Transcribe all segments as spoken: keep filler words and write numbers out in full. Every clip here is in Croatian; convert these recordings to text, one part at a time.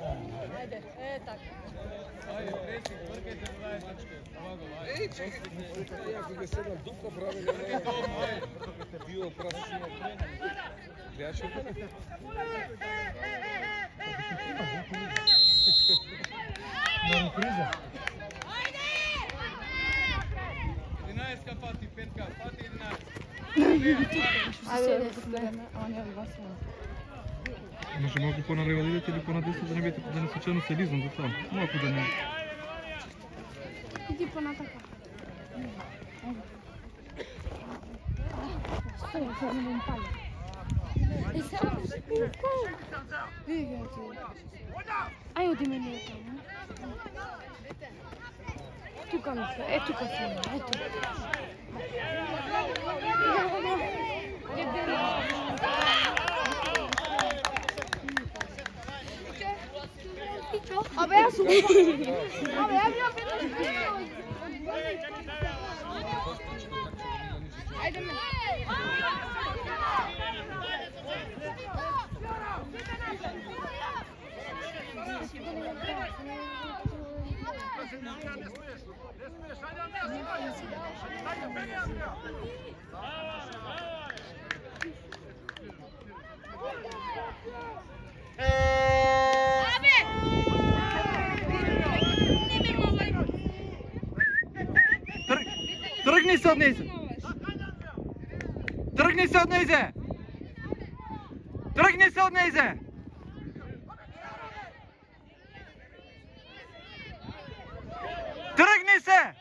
Ajde, e, tako. Ajde, presik, vrkajte mu daje točke. Ovako, ajde. Ej, čekaj, ako ga sedam dupka pravi, ne bio prasno trener. Gledaš ovo? Na kriza. jedanaestka pati, petka, pati jedanaest. Ajde, on je glasio. Може малко по-налево да идете или по-надесно да не бидете, да не случайно се лизнам за това. Малко да не... Иди по-натака. Стой, сега не им пали. Е, сега не се пилка. Видите. Ай, оди мене е там. Тука ми се, е тука се, ето. Абе, аз Абе, аз бях петър. Айде ме. Тръгни се от нея! Тръгни се от нея! Тръгни се от нея! Тръгни се!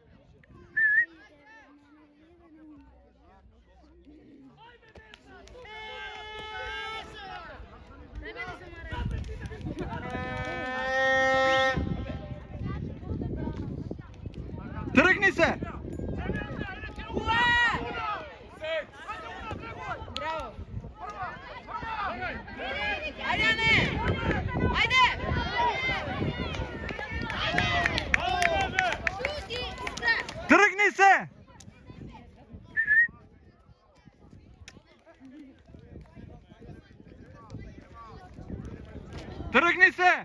Тръгни се! Браво! Айде, Ане! Айде! Тръгни се! Тръгни се!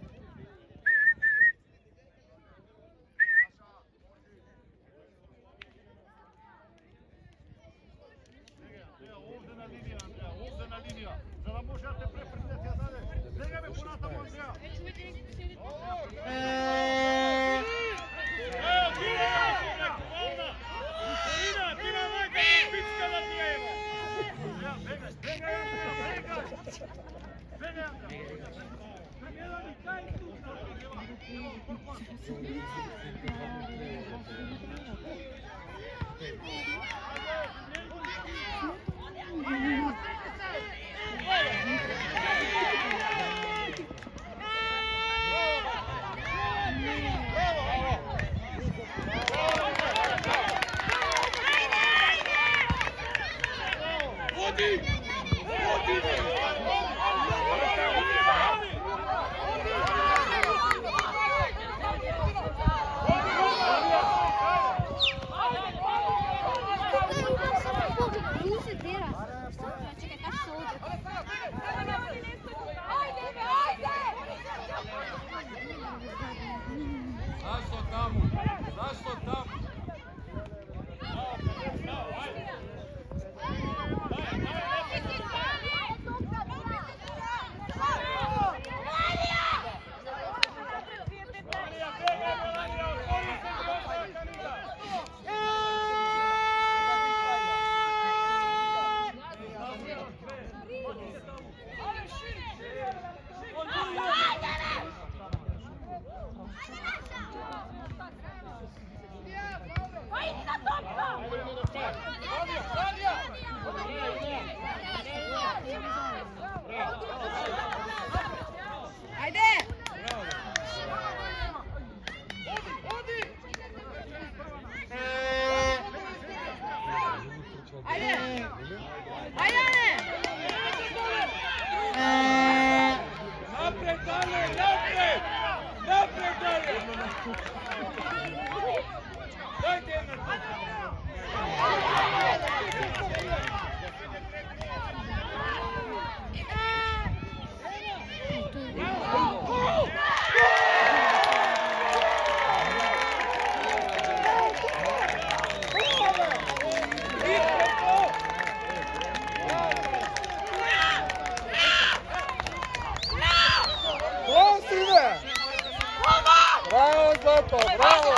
Zašto tamo? Zašto tamo? Ajde! Zlato, bravo!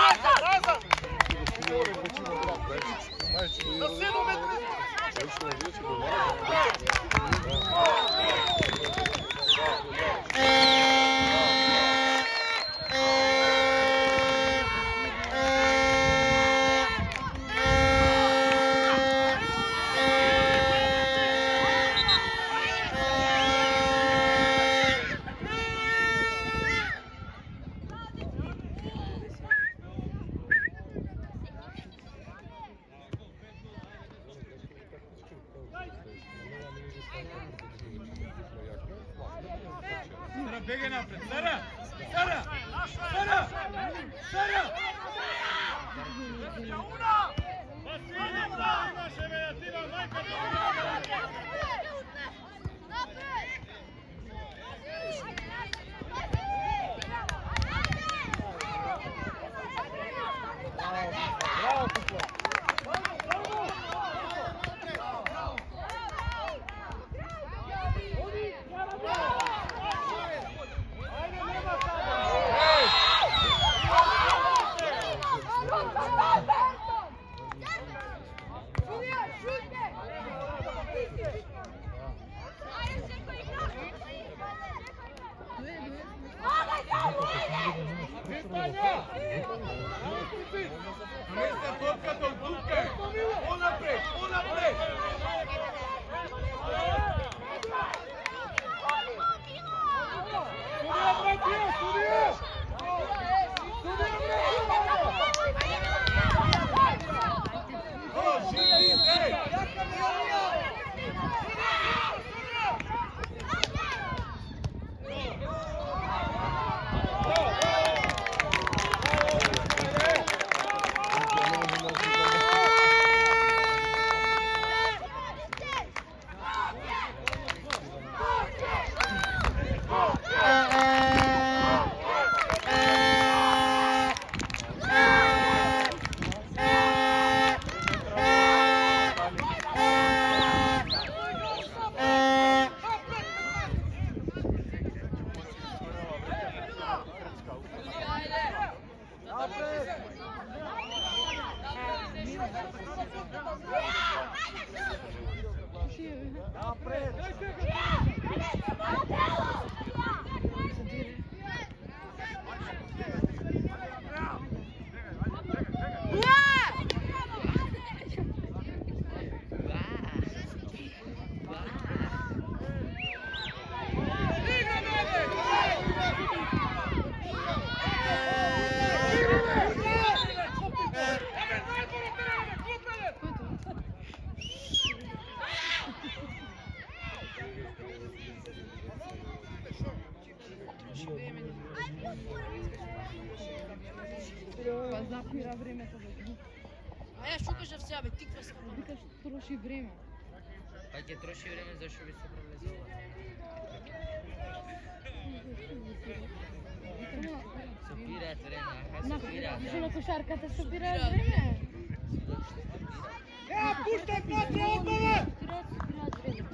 Běgej napřed, Sara! Sara! Sara! Sara! Zapira времето бе. А ја што кажав сега бе, тиква се. Викаш троши време. Па ќе троши време зашто би се превезила. Сопираат време, аха сопираат. Што на кошарката сопираат време? Ја, пуштај патра однове! Сопираат време.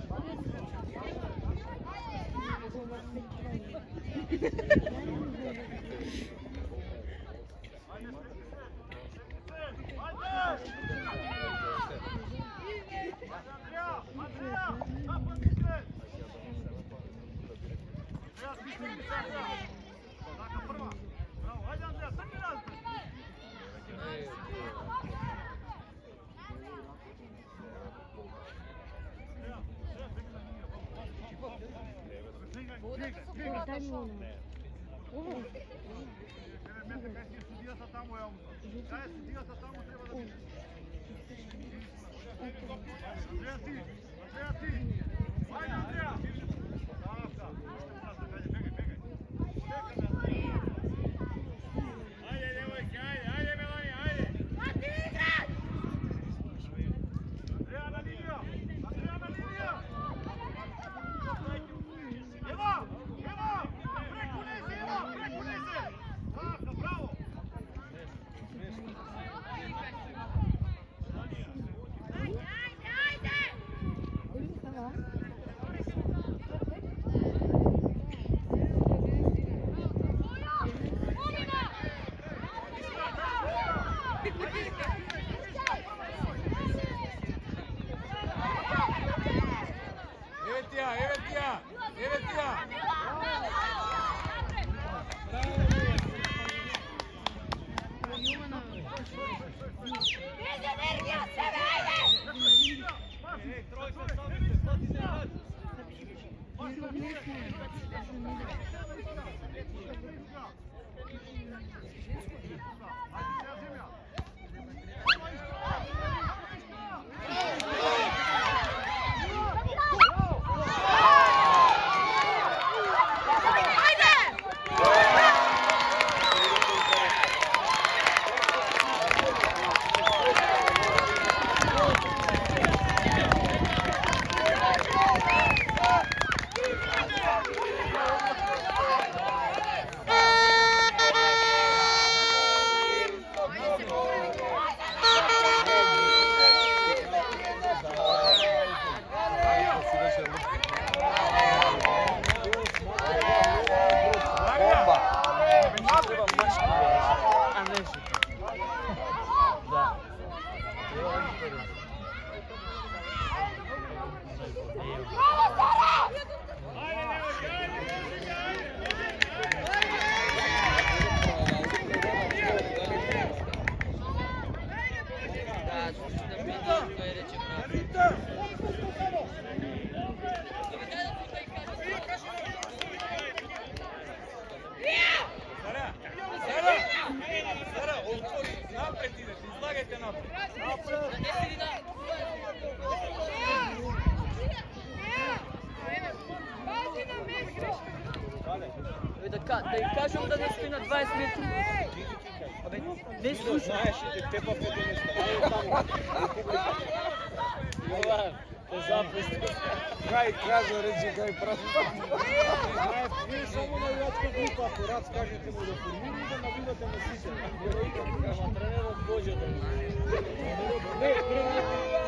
Ka, da im kažem da ne stoji na dvadeset metri. Abе, ne sluša. Знаеш, и те пък като неща. Ай, там, Република. Йован, те запусти. Кай кажа, рече, кай прави. Знаеш, вие само на играчка група, ако рад скажете му да формира и да набивате на сите. Ама тренерът Божия да ми. Не, тренерът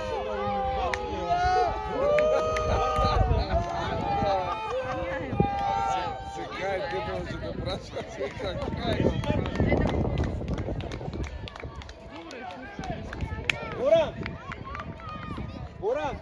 Сега е дебел, за да праща, сега кай. Буран! Буран!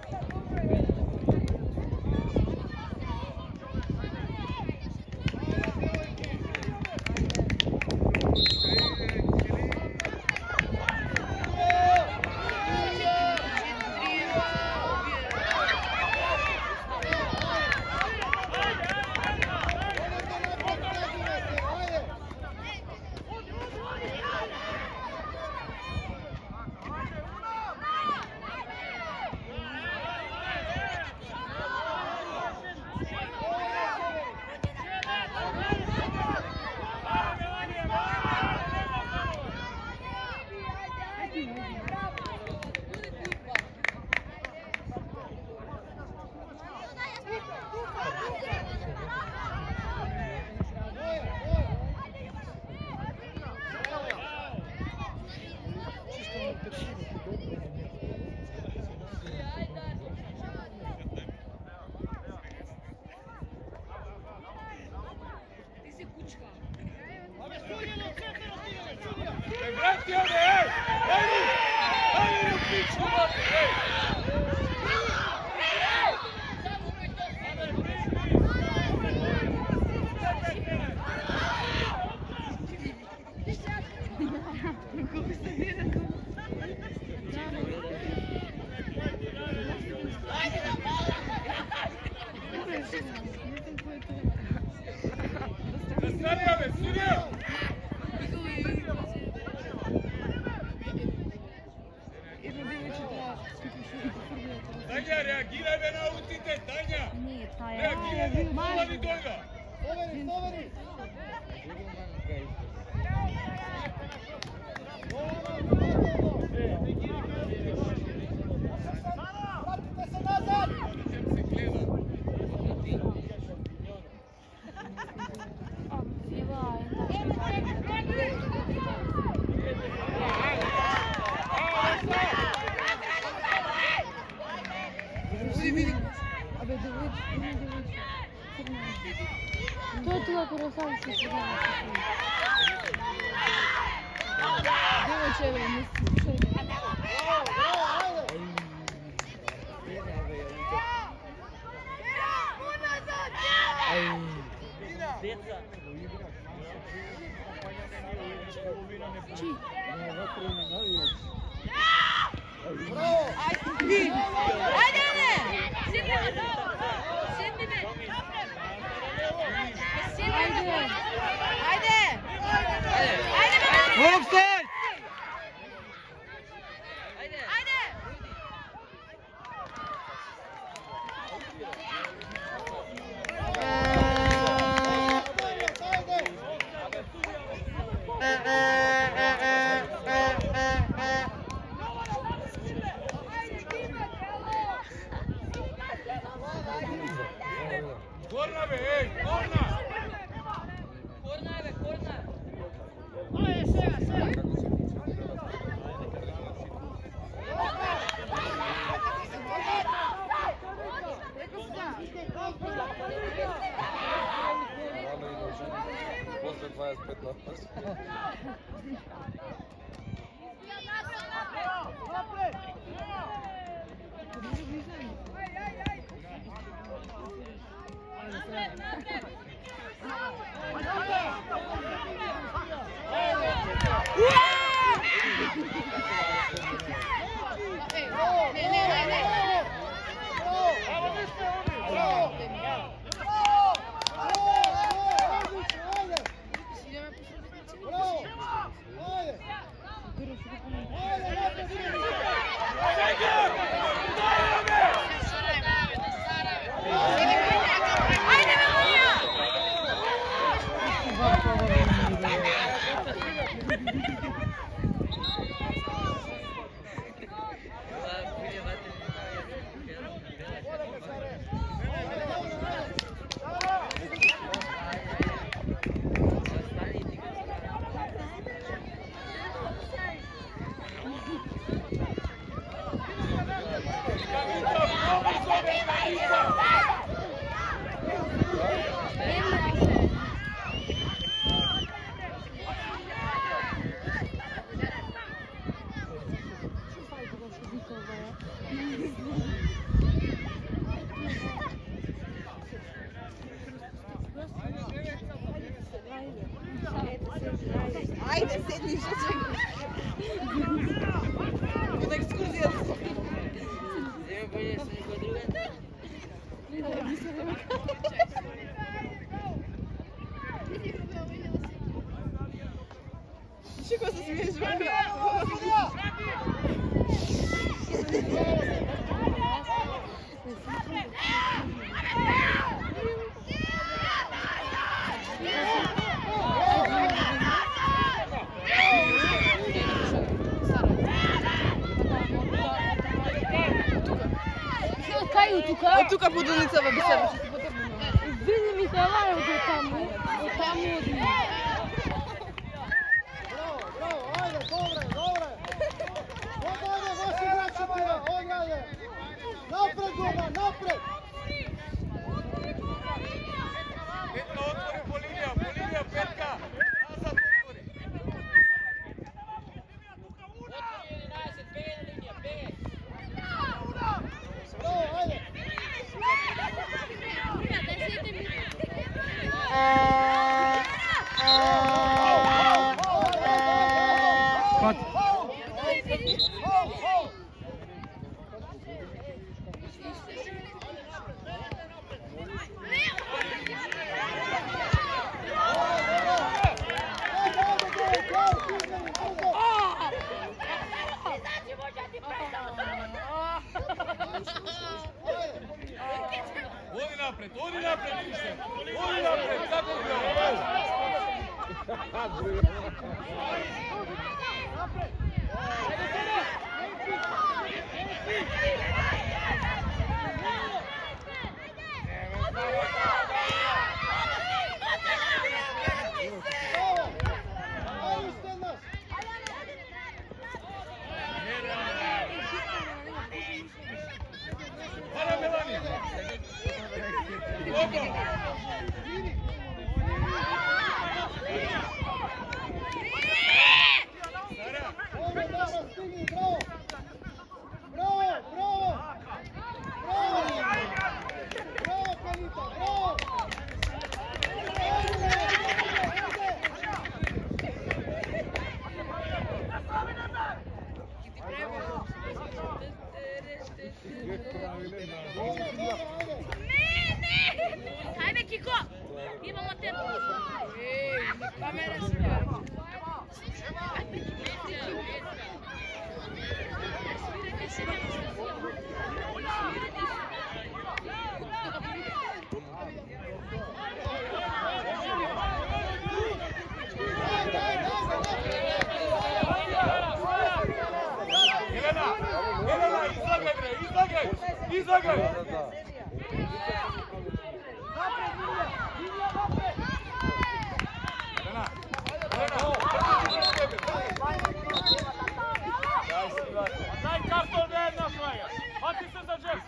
Tanja, reagiraj me na autite, Tanja! Nije, ta je... Reagiraj, mala mi dojga! Poveri, poveri! Vratite se nazad! To je tu ako razali se se dana. Djevojčeve, mislim, slušajte. Či? Ajde, ne! Sidni me! Sidni me! Sidni me! Ajde! Ajde! Offside! Ajde! Ajde! Korna be, ej, korna! Korna je, korna! Ajde, sega, sega! После двадесет пет на Ajde, Melonija! Ajde, sedni, što čekaš? Kod ekskurzija. Evo bolje sam kod druga. Čeko se smiješ vrlo? Тука. Тука подуница би себе ще ти потърбно. Вини ми хвалаем до таму. До таму от ми. Bravo, bravo, ajde, dobre, dobre. Odajde, vaši igrači bira, odajde. Napred, Goma, napred. Petka otvori po linija, po linija Petka. Nazad otvori. Bravo, ajde. Pat. Odi napred, odi napred, više. Odi napred, kako bi ovo? Ajde, Stenas. Hvala Melania. Dobro. Ovo, dobro, stigni, bravo. Bravo, bravo. Bravo. Bravo, Pelita, bravo. Ajde, ajde. Dobro, dobro, ajde. Ajde, Kiko! Imamo tempo! Ej, kamere su gledali. Jelena, Jelena, izlagaj bre, izlagaj, izlagaj. Jelena, Jelena. Daj karton ne jedna švaja, hati se za džep.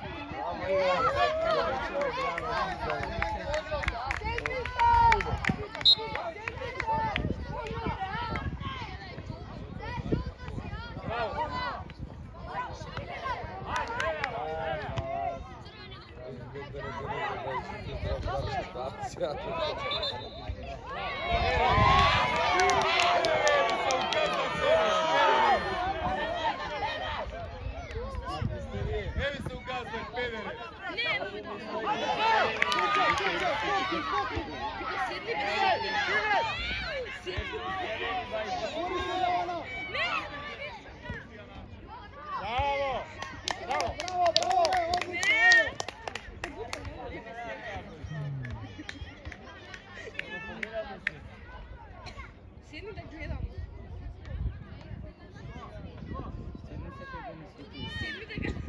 Evi se ukazuje, pedere. Bravo! Bravo! Bravo, bravo, odlično, ajde. Sjedni da gledam. Sjedni da gledam.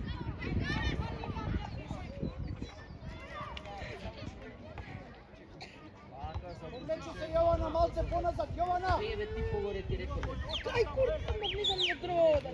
Odmeću se Jovana, malce ponazad, Jovana! Devet i pol gore ti rekao. Kaj kurva, ne gledam na droda.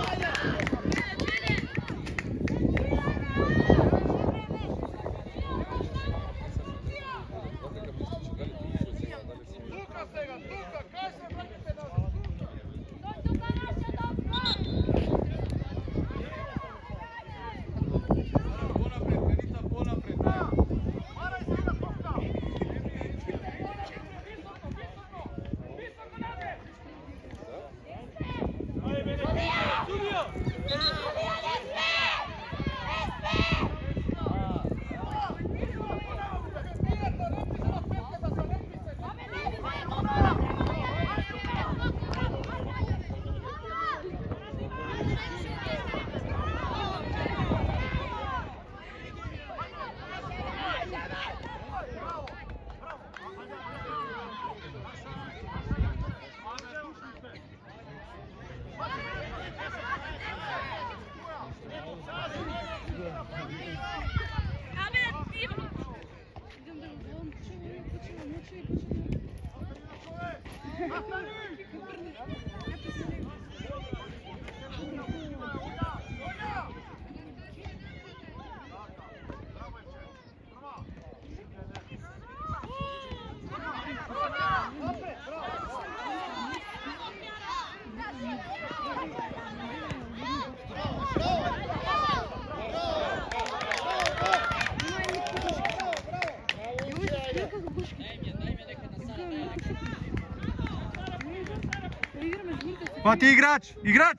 Pa ti igrač, igrač!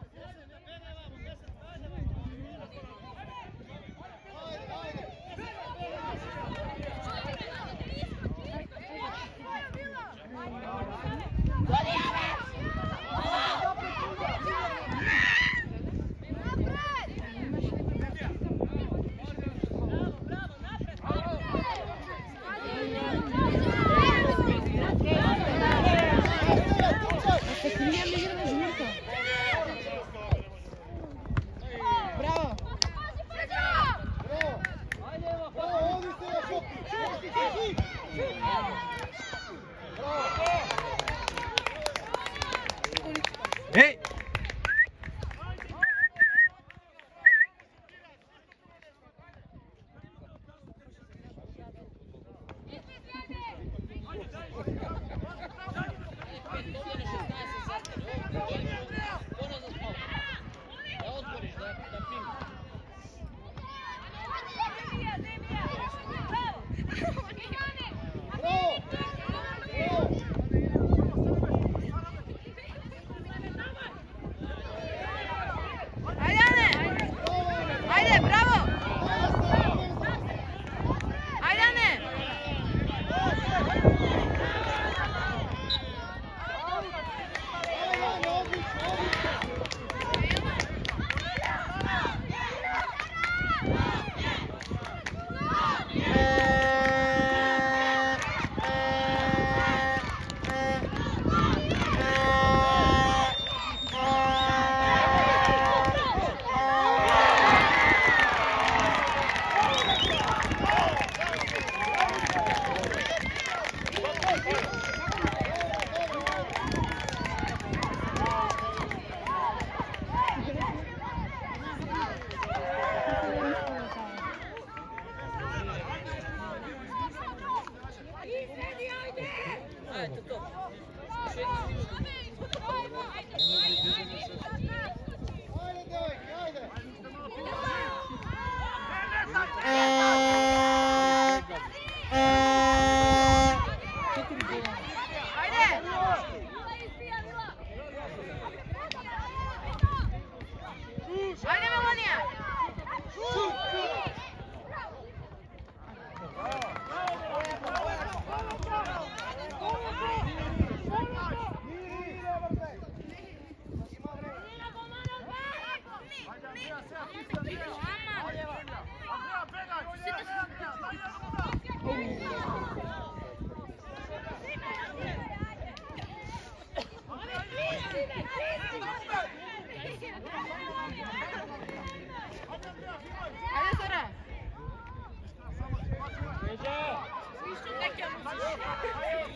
Ej!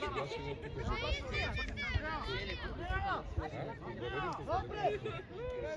Добре!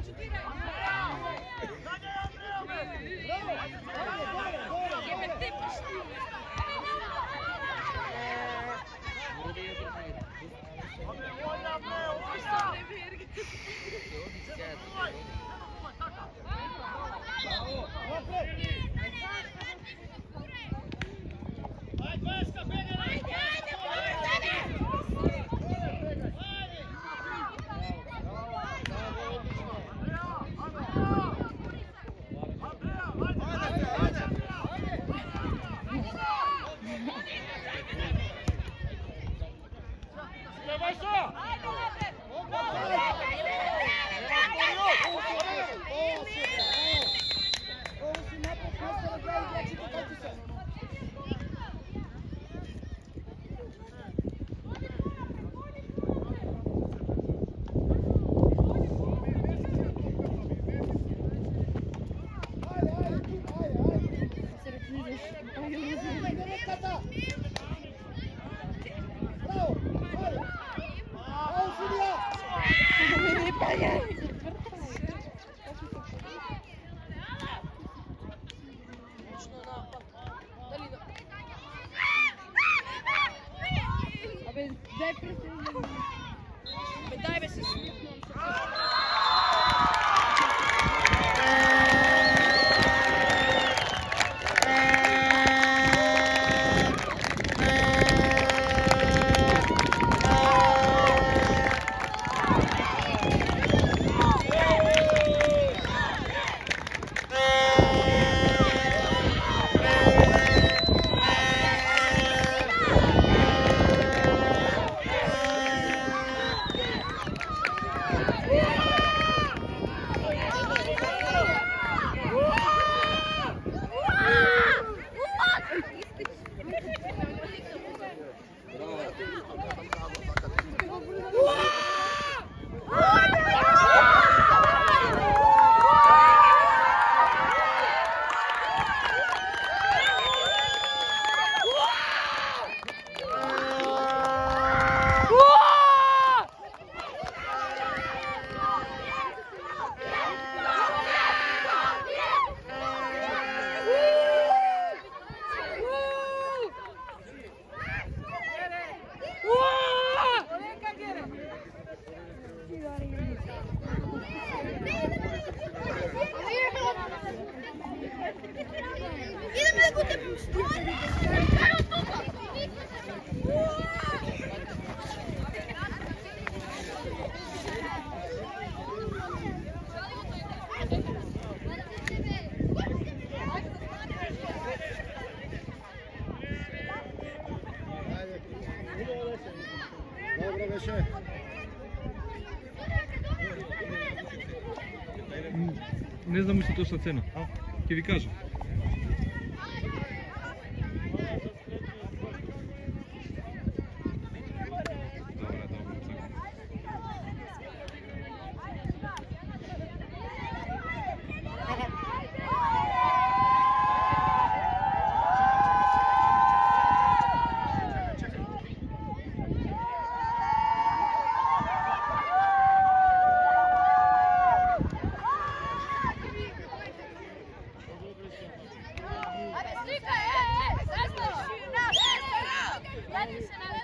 Ne znamo se točna cena. Kje vi kažem? Ajde, slika, ej, ej, sastaviš na, ej, se na,